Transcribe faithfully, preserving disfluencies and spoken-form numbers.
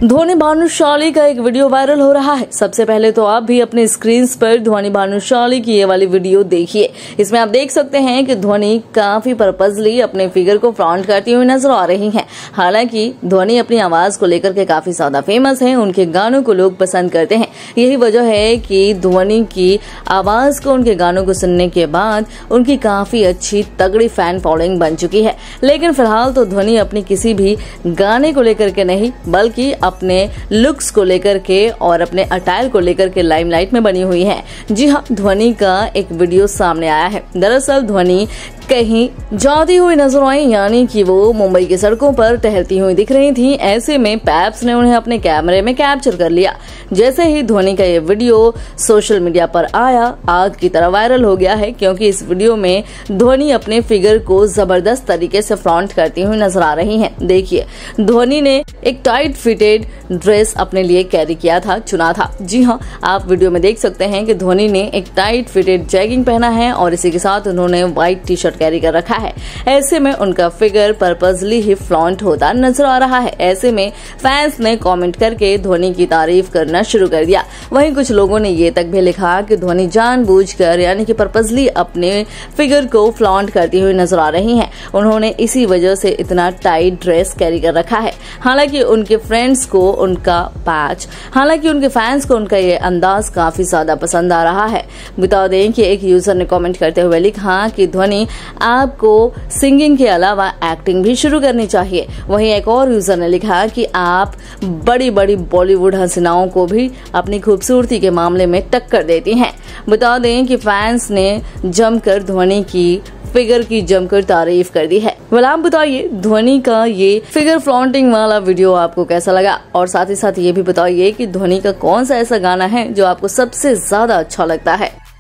ध्वनि भानुशाली का एक वीडियो वायरल हो रहा है। सबसे पहले तो आप भी अपने स्क्रीन पर ध्वनि भानुशाली की ये वाली वीडियो देखिए। इसमें आप देख सकते हैं कि ध्वनि काफी पर्पजली अपने फिगर को फ्रंट करती हुई नजर आ रही हैं। हालांकि ध्वनि अपनी आवाज को लेकर के काफी ज्यादा फेमस है, उनके गानों को लोग पसंद करते हैं। यही वजह है कि ध्वनि की आवाज को, उनके गानों को सुनने के बाद उनकी काफी अच्छी तगड़ी फैन फॉलोइंग बन चुकी है। लेकिन फिलहाल तो ध्वनि अपनी किसी भी गाने को लेकर के नहीं, बल्कि अपने लुक्स को लेकर के और अपने अटायर को लेकर के लाइमलाइट में बनी हुई है। जी हाँ, ध्वनि का एक वीडियो सामने आया है। दरअसल ध्वनि कहीं जाती हुई नजर आई, यानी कि वो मुंबई की सड़कों पर टहलती हुई दिख रही थी। ऐसे में पैप्स ने उन्हें अपने कैमरे में कैप्चर कर लिया। जैसे ही ध्वनि का ये वीडियो सोशल मीडिया पर आया, आग की तरह वायरल हो गया है, क्योंकि इस वीडियो में ध्वनि अपने फिगर को जबरदस्त तरीके से फ्रंट करती हुई नजर आ रही हैं। देखिए, ध्वनि ने एक टाइट फिटेड ड्रेस अपने लिए कैरी किया था, चुना था। जी हाँ, आप वीडियो में देख सकते हैं कि ध्वनि ने एक टाइट फिटेड जैगिंग पहना है और इसी के साथ उन्होंने व्हाइट टी शर्ट कैरी कर रखा है। ऐसे में उनका फिगर पर्पजली ही फ्लॉन्ट होता नजर आ रहा है। ऐसे में फैंस ने कमेंट करके ध्वनि की तारीफ करना शुरू कर दिया। वहीं कुछ लोगों ने ये तक भी लिखा कि ध्वनि जानबूझकर यानी कि पर्पजली अपने फिगर को फ्लॉन्ट करती हुई नजर आ रही हैं। उन्होंने इसी वजह से इतना टाइट ड्रेस कैरी कर रखा है। हालांकि उनके फ्रेंड्स को उनका पैच हालांकि उनके फैंस को उनका ये अंदाज काफी ज्यादा पसंद आ रहा है। बता दें कि एक यूजर ने कमेंट करते हुए लिखा कि ध्वनि आपको सिंगिंग के अलावा एक्टिंग भी शुरू करनी चाहिए। वहीं एक और यूजर ने लिखा कि आप बड़ी बड़ी बॉलीवुड हसीनाओं को भी अपनी खूबसूरती के मामले में टक्कर देती हैं। बता दें कि फैंस ने जमकर ध्वनि की फिगर की जमकर तारीफ कर दी है। वेल, आप बताइए ध्वनि का ये फिगर फ्लॉन्टिंग वाला वीडियो आपको कैसा लगा, और साथ ही साथ ये भी बताइए कि ध्वनि का कौन सा ऐसा गाना है जो आपको सबसे ज्यादा अच्छा लगता है।